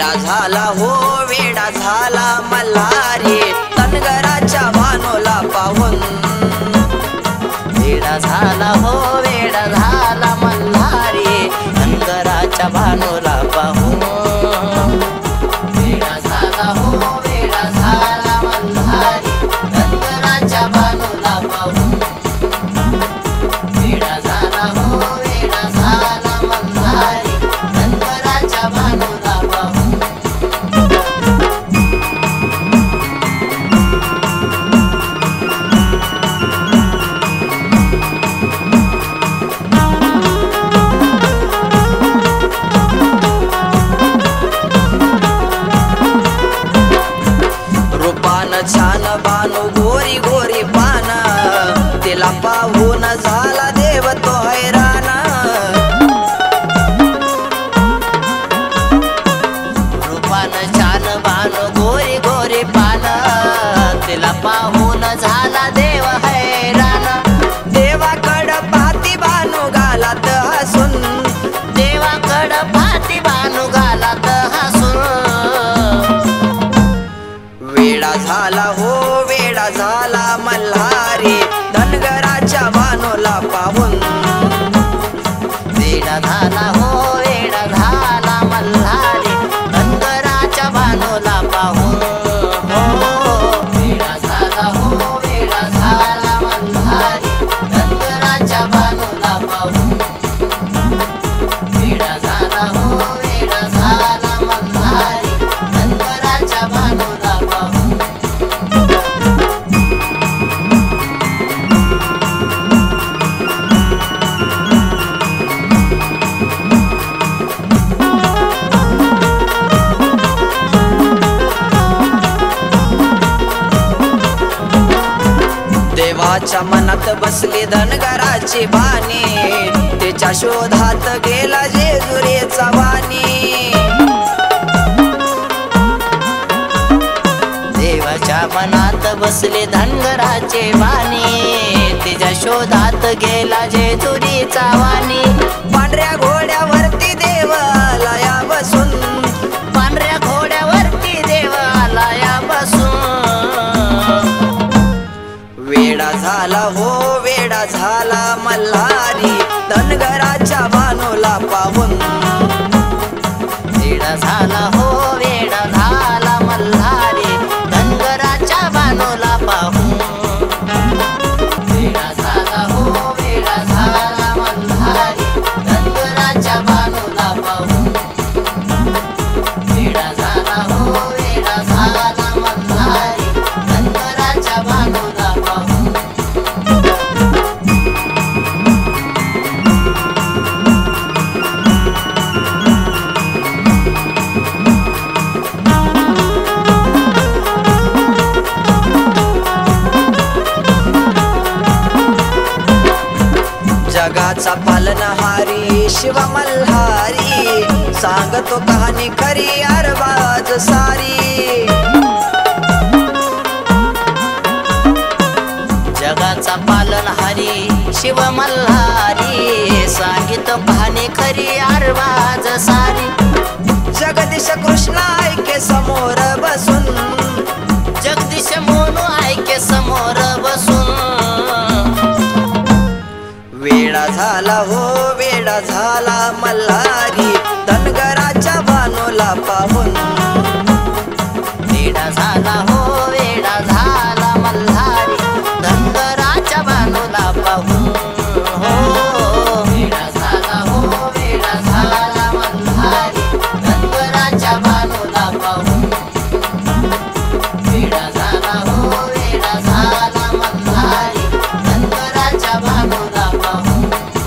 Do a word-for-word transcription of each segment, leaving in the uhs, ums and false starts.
वेडा झाला हो वेडा झाला मल्हारी धनगराच्या भानोला पाहून। वेडा झाला हो वेडा झाला मल्हारी धनगराच्या भानोला पाहून। वेडा झाला हो वेडा झाला मल्हारी धनगराच्या भानोला पाहून। वेडा झाला हो वेडा झाला मल्हारी धनगराच्या भानोला पाहून। छान बानू गोरी गोरी पान तिला पाहून झाला देव तो हैराण। रूपान छान बानू गोरी गोरी पान तिला पाहून झाला देव हैराण। देवाकड पाती बानू गालात हसून देवाकड पाती बानू गालात हसून। वेडा झाला हो वेडा झाला मल्हारी धनगराच्या भानोला पाहून। वेडा झाला हो वेडा झाला मल्हारी धनगराच्या भानोला पाहून। वेडा झाला हो वेडा झाला मल्हारी धनगराच्या भानोला पाहून। वेडा झाला हो वेडा झाला मल्हारी धनगराच्या भानोला पाहून। देवाच्या मनात बसली धनगराची बानी त्याच्या शोधात गेला जेजुरीचा वाणी। देवाच्या मनात बसली धनगराची बानी तिच्या शोधात गेला जेजुरीचा वाणी। पांढऱ्या घोड्यावरती देव आला या बसून पांढऱ्या घोड्यावरती देव आला या बसून। वेडा झाला हो वेडा झाला मल्हारी धनगराच्या भानोला पाहून। वेडा झाला हो वेडा झाला मल्हारी धनगराच्या भानोला पाहून। वेडा झाला हो वेडा झाला मल्हारी धनगराच्या भानोला पाहून। वेडा झाला हो वेडा झाला मल्हारी धनगराच्या भानोला पाहून। जगाचा पालनहारी शिव मल्हारी सांगतो कहाणी खरी अरबाज सारी। जगाचा पालनहारी शिव मल्हारी सांगितो कहाणी खरी अरबाज सारी। जगदीश कृष्ण ऐके समोर बसून जगदीश मोनू ऐके समोर बसून। वेडा झाला हो वेडा झाला मल्हारी धनगराच्या भानोला पाहून। वेडा झाला हो वेडा झाला मल्हारी धनगराच्या भानोला पाहून। वेडा झाला हो वेडा झाला मल्हारी धनगराच्या भानोला पाहून। वेडा झाला हो वेडा झाला मल्हारी धनगराच्या भानोला पाहून।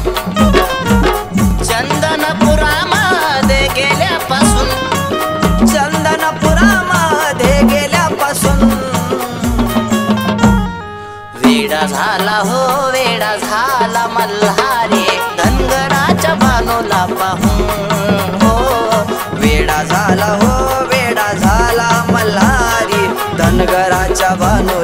चंदनपुरामध्ये गेल्यापासून चंदनपुरामध्ये गेल्यापासून। वेडा झाला हो वेडा झाला मल्हारी धनगराच्या भानोला पाहून। वेडा झाला हो वेडा झाला मल्हारी धनगराच्या भानोला